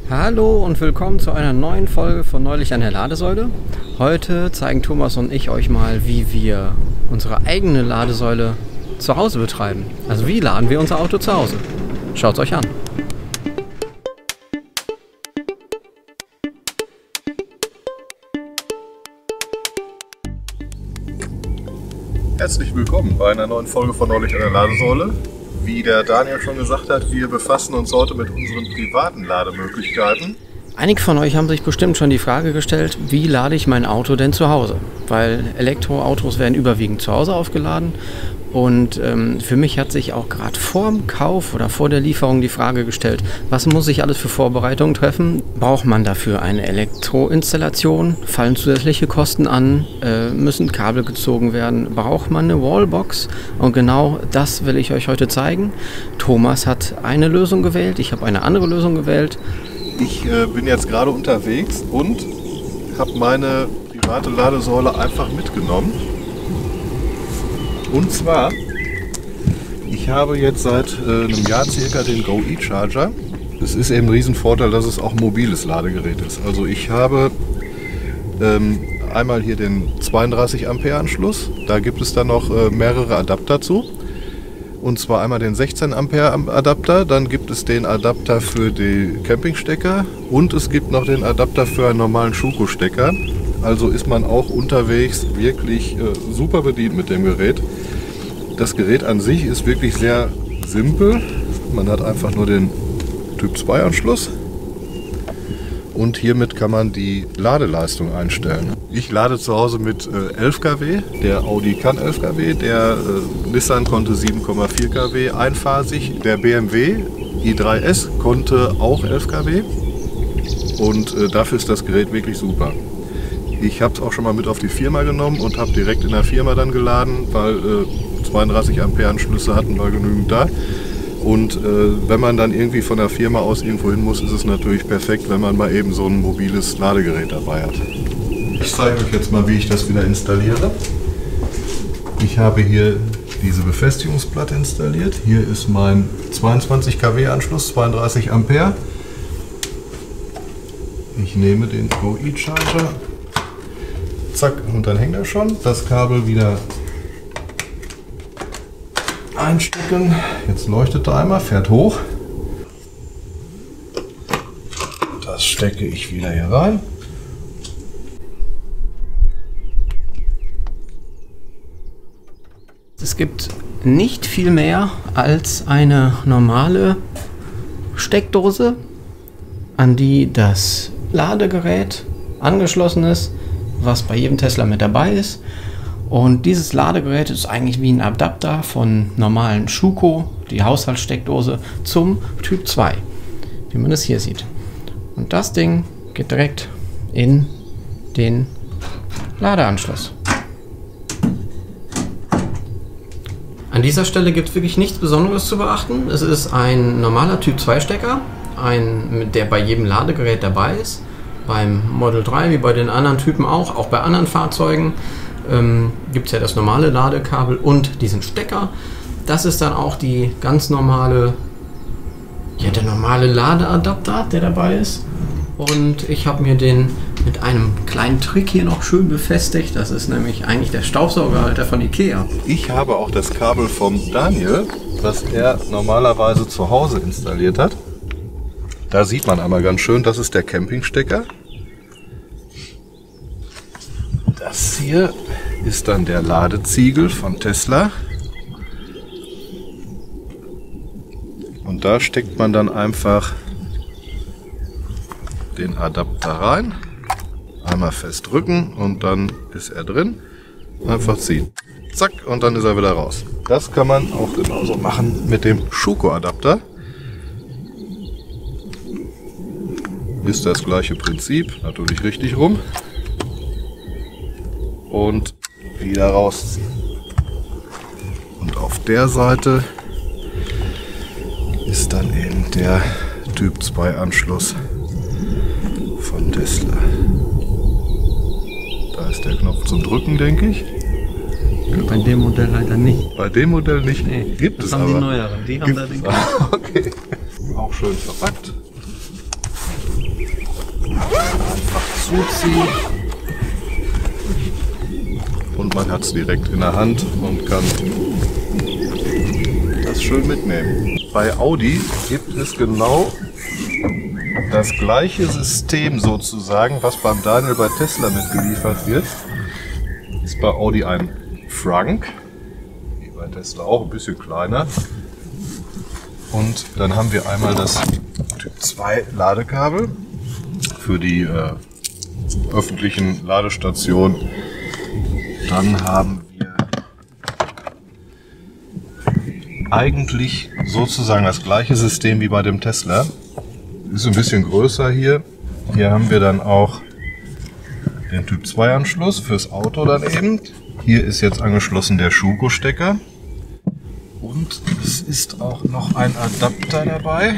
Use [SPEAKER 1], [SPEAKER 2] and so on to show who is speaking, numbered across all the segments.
[SPEAKER 1] Hallo und willkommen zu einer neuen Folge von Neulich an der Ladesäule. Heute zeigen Thomas und ich euch mal, wie wir unsere eigene Ladesäule zu Hause betreiben. Also wie laden wir unser Auto zu Hause? Schaut's euch an.
[SPEAKER 2] Herzlich willkommen bei einer neuen Folge von Neulich an der Ladesäule. Wie der Daniel schon gesagt hat, wir befassen uns heute mit unseren privaten Lademöglichkeiten.
[SPEAKER 1] Einige von euch haben sich bestimmt schon die Frage gestellt, wie lade ich mein Auto denn zu Hause? Weil Elektroautos werden überwiegend zu Hause aufgeladen. Und für mich hat sich auch gerade vor dem Kauf oder vor der Lieferung die Frage gestellt, was muss ich alles für Vorbereitungen treffen? Braucht man dafür eine Elektroinstallation? Fallen zusätzliche Kosten an? Müssen Kabel gezogen werden? Braucht man eine Wallbox? Und genau das will ich euch heute zeigen. Thomas hat eine Lösung gewählt, ich habe eine andere Lösung gewählt.
[SPEAKER 2] Ich bin jetzt gerade unterwegs und habe meine private Ladesäule einfach mitgenommen. Und zwar, ich habe jetzt seit einem Jahr circa den Go E-Charger. Es ist eben ein Riesenvorteil, dass es auch ein mobiles Ladegerät ist. Also ich habe einmal hier den 32 Ampere Anschluss. Da gibt es dann noch mehrere Adapter zu. Und zwar einmal den 16 Ampere Adapter, dann gibt es den Adapter für die Campingstecker und es gibt noch den Adapter für einen normalen Schuko-Stecker. Also ist man auch unterwegs wirklich super bedient mit dem Gerät. Das Gerät an sich ist wirklich sehr simpel. Man hat einfach nur den Typ 2 Anschluss und hiermit kann man die Ladeleistung einstellen. Ich lade zu Hause mit 11 kW, der Audi kann 11 kW, der Nissan konnte 7,4 kW einphasig, der BMW i3S konnte auch 11 kW und dafür ist das Gerät wirklich super. Ich habe es auch schon mal mit auf die Firma genommen und habe direkt in der Firma dann geladen, weil 32 Ampere Anschlüsse hatten wir genügend da. Und wenn man dann irgendwie von der Firma aus irgendwo hin muss, ist es natürlich perfekt, wenn man mal eben so ein mobiles Ladegerät dabei hat. Ich zeige euch jetzt mal, wie ich das wieder installiere. Ich habe hier diese Befestigungsplatte installiert. Hier ist mein 22 kW Anschluss, 32 Ampere. Ich nehme den Go E-Charger. Zack, und dann hängt er schon. Das Kabel wieder einstecken. Jetzt leuchtet er einmal, fährt hoch. Das stecke ich wieder hier rein.
[SPEAKER 1] Es gibt nicht viel mehr als eine normale Steckdose, an die das Ladegerät angeschlossen ist, was bei jedem Tesla mit dabei ist. Und dieses Ladegerät ist eigentlich wie ein Adapter von normalen Schuko, die Haushaltssteckdose, zum Typ 2, wie man es hier sieht. Und das Ding geht direkt in den Ladeanschluss. An dieser Stelle gibt es wirklich nichts Besonderes zu beachten. Es ist ein normaler Typ 2 Stecker, der bei jedem Ladegerät dabei ist. Beim Model 3, wie bei den anderen Typen auch bei anderen Fahrzeugen, gibt es ja das normale Ladekabel und diesen Stecker. Das ist dann auch die ganz normale, der normale Ladeadapter, der dabei ist. Und ich habe mir den mit einem kleinen Trick hier noch schön befestigt. Das ist nämlich eigentlich der Staubsaugerhalter von Ikea.
[SPEAKER 2] Ich habe auch das Kabel vom Daniel, was er normalerweise zu Hause installiert hat. Da sieht man einmal ganz schön, das ist der Campingstecker. Das hier ist dann der Ladeziegel von Tesla. Und da steckt man dann einfach den Adapter rein. Einmal fest drücken und dann ist er drin. Einfach ziehen. Zack, und dann ist er wieder raus. Das kann man auch genauso machen mit dem Schuko-Adapter. Ist das gleiche Prinzip, natürlich richtig rum. Und wieder rausziehen. Und auf der Seite ist dann eben der Typ 2 Anschluss von Tesla. Da ist der Knopf zum Drücken, denke ich.
[SPEAKER 1] Bei dem Modell leider nicht.
[SPEAKER 2] Bei dem Modell nicht?
[SPEAKER 1] Nee,
[SPEAKER 2] gibt es
[SPEAKER 1] haben
[SPEAKER 2] aber.
[SPEAKER 1] Die neueren, die haben da den Knopf.
[SPEAKER 2] Okay. Auch schön verpackt. zuziehe. Und man hat es direkt in der Hand und kann das schön mitnehmen. Bei Audi gibt es genau das gleiche System sozusagen, was beim Daniel bei Tesla mitgeliefert wird. Ist bei Audi ein Frunk, wie bei Tesla auch, ein bisschen kleiner. Und dann haben wir einmal das Typ 2 Ladekabel für die öffentlichen Ladestationen. Dann haben wir eigentlich sozusagen das gleiche System wie bei dem Tesla. Ist ein bisschen größer hier. Hier haben wir dann auch den Typ 2 Anschluss fürs Auto dann eben. Hier ist jetzt angeschlossen der Schuko-Stecker. Und es ist auch noch ein Adapter dabei.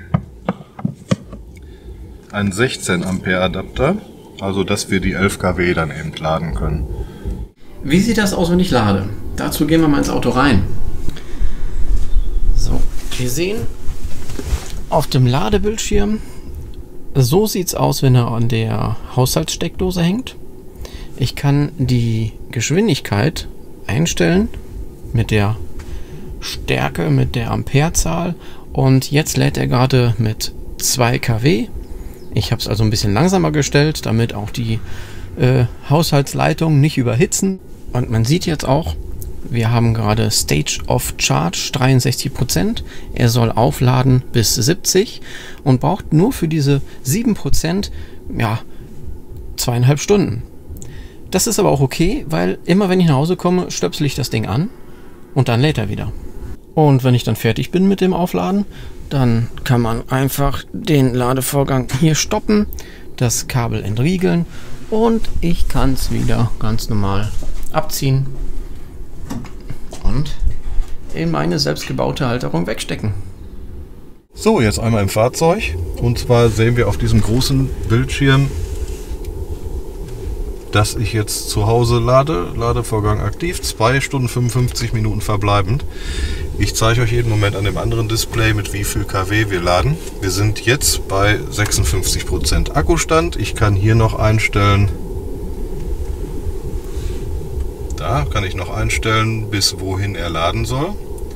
[SPEAKER 2] Ein 16 Ampere Adapter. Also dass wir die 11 kW dann eben laden können.
[SPEAKER 1] Wie sieht das aus, wenn ich lade? Dazu gehen wir mal ins Auto rein. So, wir sehen auf dem Ladebildschirm, so sieht es aus, wenn er an der Haushaltssteckdose hängt. Ich kann die Geschwindigkeit einstellen mit der Stärke, mit der Amperezahl, und jetzt lädt er gerade mit 2 kW. Ich habe es also ein bisschen langsamer gestellt, damit auch die Haushaltsleitungen nicht überhitzen. Und man sieht jetzt auch, wir haben gerade Stage of Charge 63%. Er soll aufladen bis 70 und braucht nur für diese 7% 2,5 Stunden. Das ist aber auch okay, weil immer wenn ich nach Hause komme, stöpsel ich das Ding an und dann lädt er wieder. Und wenn ich dann fertig bin mit dem Aufladen, dann kann man einfach den Ladevorgang hier stoppen, das Kabel entriegeln und ich kann es wieder ganz normal abziehen und in meine selbstgebaute Halterung wegstecken.
[SPEAKER 2] So, jetzt einmal im Fahrzeug. Und zwar sehen wir auf diesem großen Bildschirm, dass ich jetzt zu Hause lade. Ladevorgang aktiv, 2 Stunden 55 Minuten verbleibend. Ich zeige euch jeden Moment an dem anderen Display, mit wie viel kW wir laden. Wir sind jetzt bei 56% Akkustand. Ich kann hier noch einstellen, da kann ich noch einstellen, bis wohin er laden soll.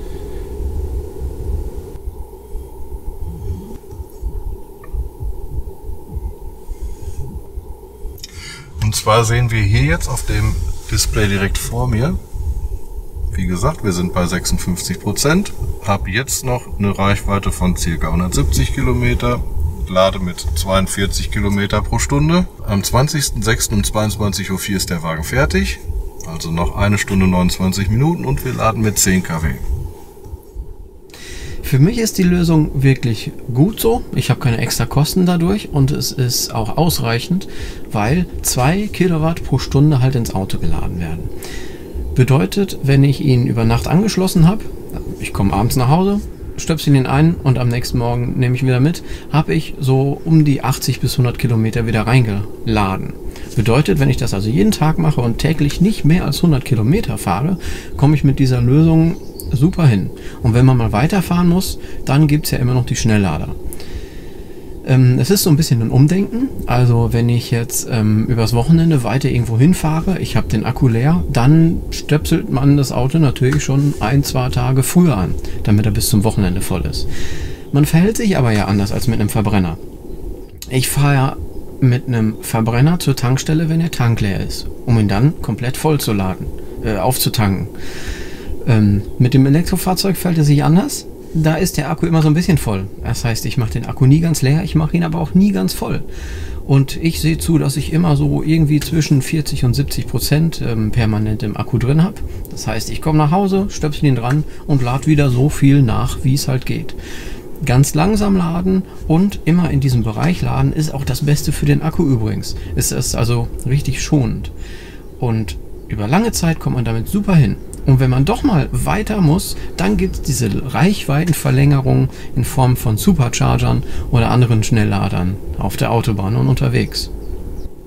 [SPEAKER 2] Und zwar sehen wir hier jetzt auf dem Display direkt vor mir, wie gesagt, wir sind bei 56%, habe jetzt noch eine Reichweite von ca. 170 Kilometer, lade mit 42 Kilometer pro Stunde. Am 20.06. um 22.04 Uhr ist der Wagen fertig, also noch 1 Stunde 29 Minuten und wir laden mit 10 kW.
[SPEAKER 1] Für mich ist die Lösung wirklich gut so. Ich habe keine extra Kosten dadurch und es ist auch ausreichend, weil 2 Kilowatt pro Stunde halt ins Auto geladen werden. Bedeutet, wenn ich ihn über Nacht angeschlossen habe, ich komme abends nach Hause, stöpsel ihn ein und am nächsten Morgen nehme ich ihn wieder mit, habe ich so um die 80 bis 100 Kilometer wieder reingeladen. Bedeutet, wenn ich das also jeden Tag mache und täglich nicht mehr als 100 Kilometer fahre, komme ich mit dieser Lösung super hin. Und wenn man mal weiterfahren muss, dann gibt es ja immer noch die Schnelllader. Es ist so ein bisschen ein Umdenken. Also wenn ich jetzt übers Wochenende weiter irgendwo hinfahre, ich habe den Akku leer, dann stöpselt man das Auto natürlich schon 1-2 Tage früher an, damit er bis zum Wochenende voll ist. Man verhält sich aber ja anders als mit einem Verbrenner. Ich fahre ja mit einem Verbrenner zur Tankstelle, wenn der Tank leer ist, um ihn dann komplett voll zu laden, aufzutanken. Mit dem Elektrofahrzeug verhält es sich anders. Da ist der Akku immer so ein bisschen voll. Das heißt, ich mache den Akku nie ganz leer, ich mache ihn aber auch nie ganz voll. Und ich sehe zu, dass ich immer so irgendwie zwischen 40 und 70% permanent im Akku drin habe. Das heißt, ich komme nach Hause, stöpsel ihn dran und lade wieder so viel nach, wie es halt geht. Ganz langsam laden und immer in diesem Bereich laden ist auch das Beste für den Akku übrigens. Es ist also richtig schonend. Und über lange Zeit kommt man damit super hin. Und wenn man doch mal weiter muss, dann gibt es diese Reichweitenverlängerung in Form von Superchargern oder anderen Schnellladern auf der Autobahn und unterwegs.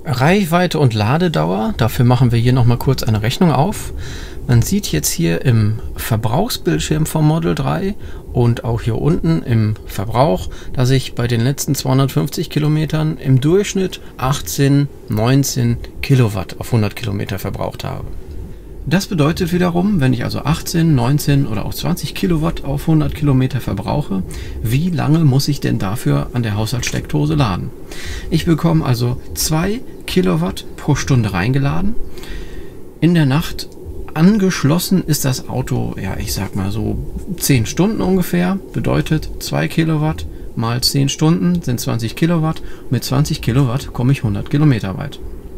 [SPEAKER 1] Reichweite und Ladedauer, dafür machen wir hier nochmal kurz eine Rechnung auf. Man sieht jetzt hier im Verbrauchsbildschirm vom Model 3 und auch hier unten im Verbrauch, dass ich bei den letzten 250 Kilometern im Durchschnitt 18, 19 Kilowatt auf 100 Kilometer verbraucht habe. Das bedeutet wiederum, wenn ich also 18, 19 oder auch 20 Kilowatt auf 100 Kilometer verbrauche, wie lange muss ich denn dafür an der Haushaltssteckdose laden? Ich bekomme also 2 Kilowatt pro Stunde reingeladen. In der Nacht angeschlossen ist das Auto, ja, ich sag mal so 10 Stunden ungefähr. Bedeutet 2 Kilowatt mal 10 Stunden sind 20 Kilowatt. Mit 20 Kilowatt komme ich 100 Kilometer weit.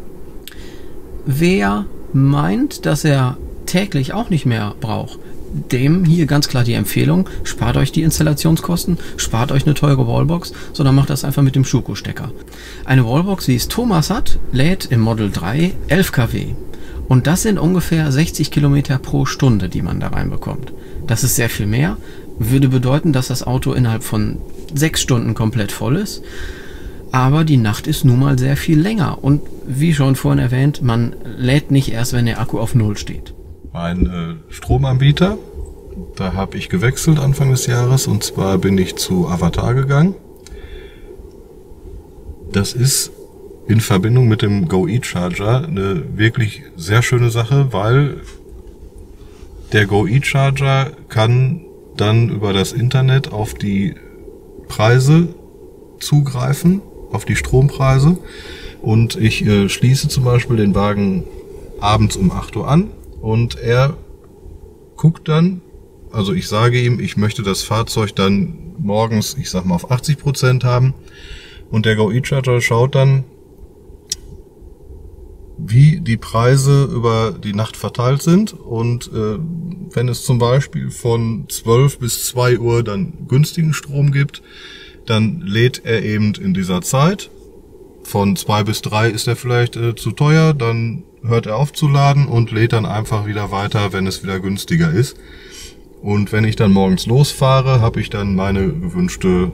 [SPEAKER 1] Wer meint, dass er täglich auch nicht mehr braucht, dem hier ganz klar die Empfehlung, spart euch die Installationskosten, spart euch eine teure Wallbox, sondern macht das einfach mit dem Schuko-Stecker. Eine Wallbox, wie es Thomas hat, lädt im Model 3 11 kW. Und das sind ungefähr 60 Kilometer pro Stunde, die man da reinbekommt. Das ist sehr viel mehr, würde bedeuten, dass das Auto innerhalb von 6 Stunden komplett voll ist. Aber die Nacht ist nun mal sehr viel länger und wie schon vorhin erwähnt, man lädt nicht erst, wenn der Akku auf 0 steht.
[SPEAKER 2] Mein Stromanbieter, da habe ich gewechselt Anfang des Jahres und zwar bin ich zu Avatar gegangen. Das ist in Verbindung mit dem Go E-Charger eine wirklich sehr schöne Sache, weil der Go E-Charger kann dann über das Internet auf die Preise zugreifen, auf die Strompreise, und ich schließe zum Beispiel den Wagen abends um 8 Uhr an und er guckt dann, also ich sage ihm, ich möchte das Fahrzeug dann morgens, ich sag mal, auf 80% haben und der Go E-Charger schaut dann, wie die Preise über die Nacht verteilt sind und wenn es zum Beispiel von 12 bis 2 Uhr dann günstigen Strom gibt, dann lädt er eben in dieser Zeit. Von 2 bis 3 ist er vielleicht zu teuer, dann hört er auf zu laden und lädt dann einfach wieder weiter, wenn es wieder günstiger ist. Und wenn ich dann morgens losfahre, habe ich dann meinen gewünschten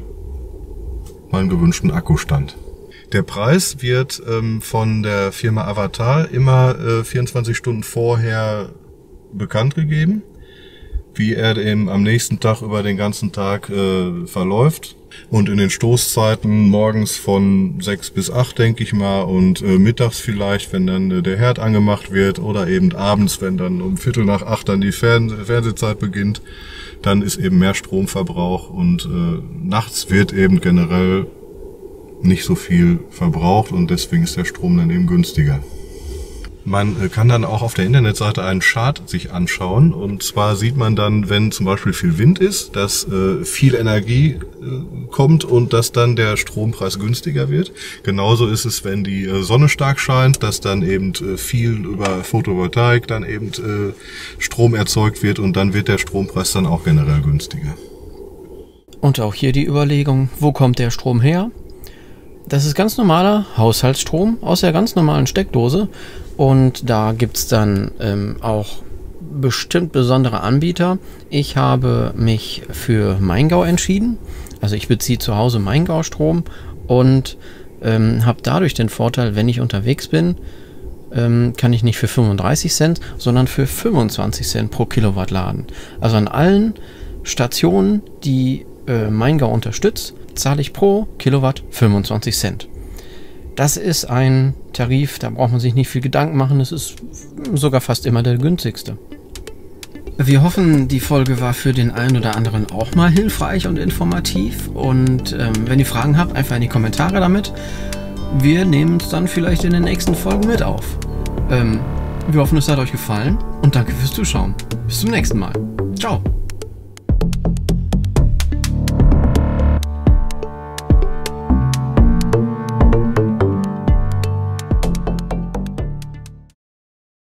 [SPEAKER 2] Akkustand. Der Preis wird von der Firma Avatar immer 24 Stunden vorher bekannt gegeben, wie er eben am nächsten Tag über den ganzen Tag verläuft. Und in den Stoßzeiten morgens von 6 bis 8, denke ich mal, und mittags vielleicht, wenn dann der Herd angemacht wird, oder eben abends, wenn dann um 7:45 dann die Fernsehzeit beginnt, dann ist eben mehr Stromverbrauch und nachts wird eben generell nicht so viel verbraucht und deswegen ist der Strom dann eben günstiger. Man kann dann auch auf der Internetseite einen Chart sich anschauen und zwar sieht man dann, wenn zum Beispiel viel Wind ist, dass viel Energie kommt und dass dann der Strompreis günstiger wird. Genauso ist es, wenn die Sonne stark scheint, dass dann eben viel über Photovoltaik dann eben Strom erzeugt wird und dann wird der Strompreis dann auch generell günstiger.
[SPEAKER 1] Und auch hier die Überlegung, wo kommt der Strom her? Das ist ganz normaler Haushaltsstrom aus der ganz normalen Steckdose und da gibt es dann auch bestimmt besondere Anbieter. Ich habe mich für Maingau entschieden, also ich beziehe zu Hause Maingau-Strom und habe dadurch den Vorteil, wenn ich unterwegs bin, kann ich nicht für 35 Cent, sondern für 25 Cent pro Kilowatt laden. Also an allen Stationen, die Maingau unterstützt, zahle ich pro Kilowatt 25 Cent. Das ist ein Tarif, da braucht man sich nicht viel Gedanken machen, es ist sogar fast immer der günstigste. Wir hoffen, die Folge war für den einen oder anderen auch mal hilfreich und informativ und wenn ihr Fragen habt, einfach in die Kommentare damit. Wir nehmen es dann vielleicht in den nächsten Folgen mit auf. Wir hoffen, es hat euch gefallen und danke fürs Zuschauen. Bis zum nächsten Mal. Ciao!